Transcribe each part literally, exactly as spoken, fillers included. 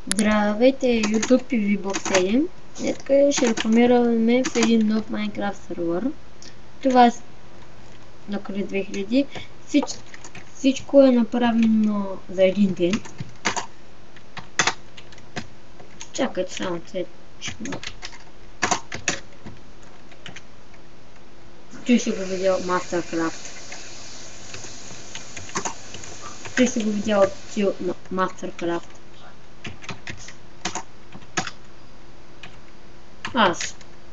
Здравейте, YouTube и VBox седем. Днес ще рекламираме в един нов Minecraft сервер. Това е на Creed две хиляди. Всич... Всичко е направено за един ден. Чакайте само цвет. Той си го видял Mastercraft. Той си го видял Mastercraft. Аз.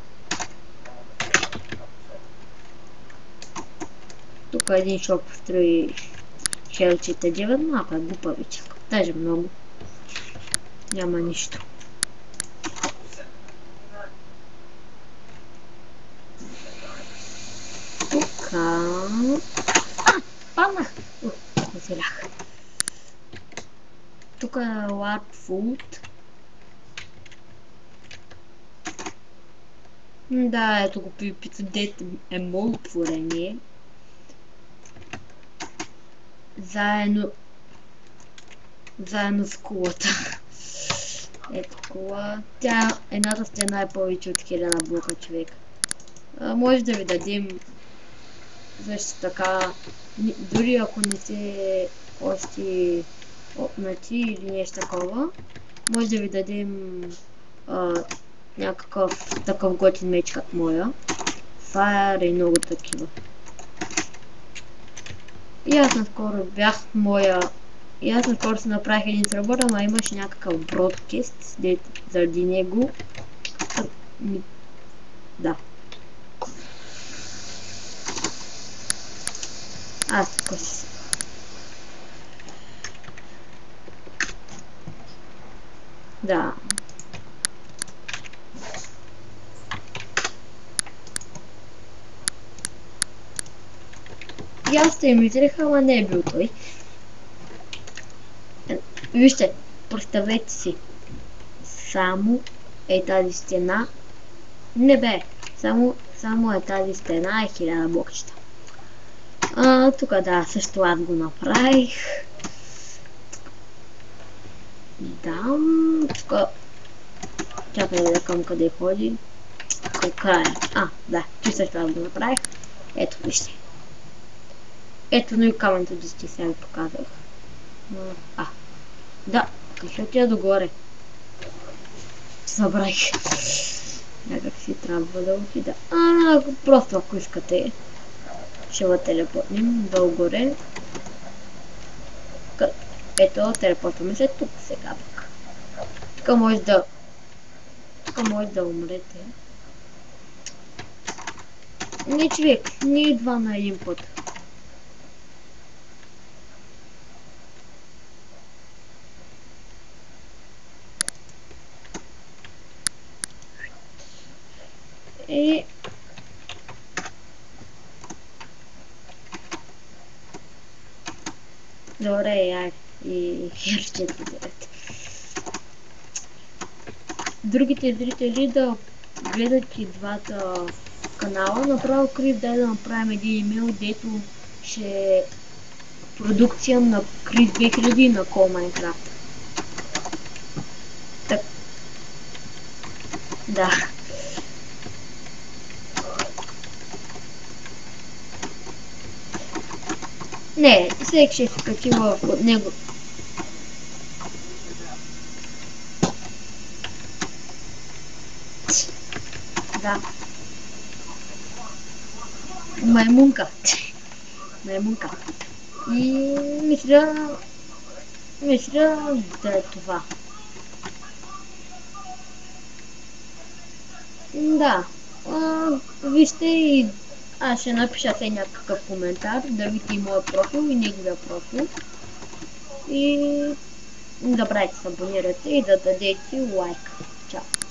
Тук един шоп строи шелчета девет, малко е глупавичък. Даже много. Няма нищо. Тука... А! Паднах! Оцелях. Тук е Lard Food. Да, ето го пипито, дете е много творение. Заедно... Заедно с кулата. Ето кула. Тя, едната стена е повече от хиляда блока, човек. А, може да ви дадем също така, дори ако не се още опнати или нещо такова, може да ви дадем а, някакъв такъв готин меч като моя. Fire и много такива. И аз наскоро бях моя... И аз наскоро си направих един сервер, ама имаше някакъв бродкест, заради него. Да. Аз тук си... Да. И аз те имитираха, ама не е бил той. Вижте, представете си. Само е тази стена. Не бе, само, само е тази стена и хиляда блокчета. А, тук да, също аз го направих. Да, тук... Чакай да към къде ходи. Към края. А, да, че също аз го направих. Ето, вижте. Ето, но и камънто да сте сега ви показах. А, да, какво ти е догоре? Забравих. Някак си трябва да отида. А, просто ако искате, ще го телепортнем долу-горе. Ето, телепортваме се тук сега пък. Тук може да... Тук може да умрете. Не, човек, не идва на един път. И... Добре, яй. И ще гледате. Другите зрители да гледат и двата канала. Направо Крив дай да направим един имейл, дето ще е продукция на Крив две хиляди на Call Minecraft. Так. Да. Не, всеки ще се качи от него. Да. Маймунка. Маймунка. И мисля... Мисля да е това. Да. А, вижте и... Аз ще напиша се някакъв коментар, да видите и моя профил и неговия профил. И... Да правите се абонирате и да дадете лайк. Чао.